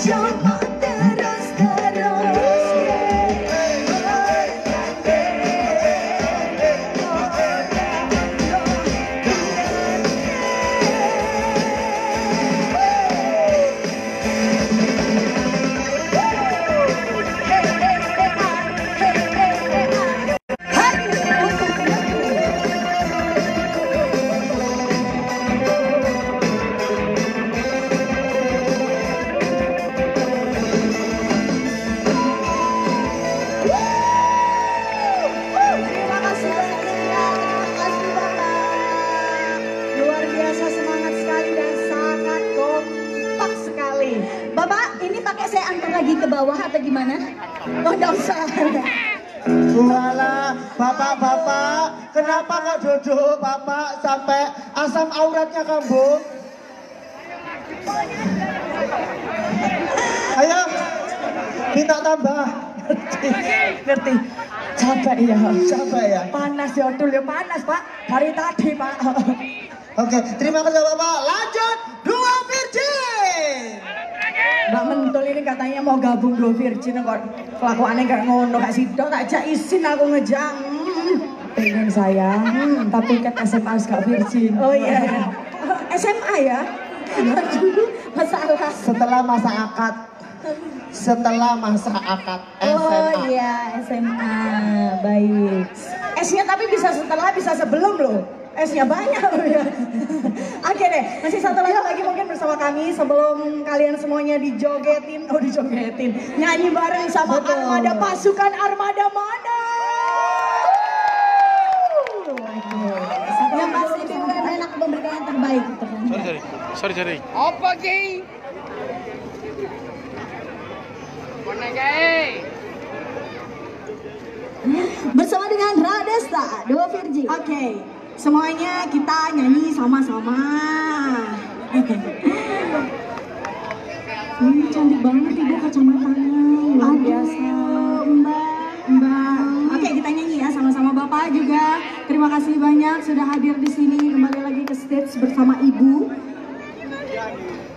coba terus. Bapak, ini pakai saya antar lagi ke bawah atau gimana? Oh, enggak usah. Walah, bapak-bapak, kenapa kok duduk bapak sampai asam auratnya kambuh? Ayo, minta tambah. Ngerti? Capek ya. Capek ya? Panas ya, dul ya panas Pak. Hari tadi Pak. Oke, terima kasih bapak. Lanjut, dua virgin. Mbak Mentul ini katanya mau gabung dua virgin kok kelakuannya gak ngono, gak sido, tak ajak izin aku ngejang. Pengen sayang, tapi kan SMA gak virgin. Oh iya. SMA ya? Aduh, masalah. Setelah masa akad. Setelah masa akad SMA. Oh iya, SMA. Baik. S-nya tapi bisa setelah, bisa sebelum loh. S-nya banyak loh ya. Oke deh, masih satu lagi mungkin bersama kami sebelum kalian semuanya dijogetin. Oh dijogetin, nyanyi bareng sama Armada, pasukan Armada mana? Yang pasti BUMN enak memberikan yang terbaik. Sorry. Apa ki? Mana guys? Bersama dengan Radesta, dua virgin. Oke, semuanya kita nyanyi sama-sama. Ini cantik banget ibu kacamatanya, luar biasa. Mbak. Oke, kita nyanyi ya sama-sama. Bapak juga terima kasih banyak sudah hadir di sini, kembali lagi ke stage bersama ibu.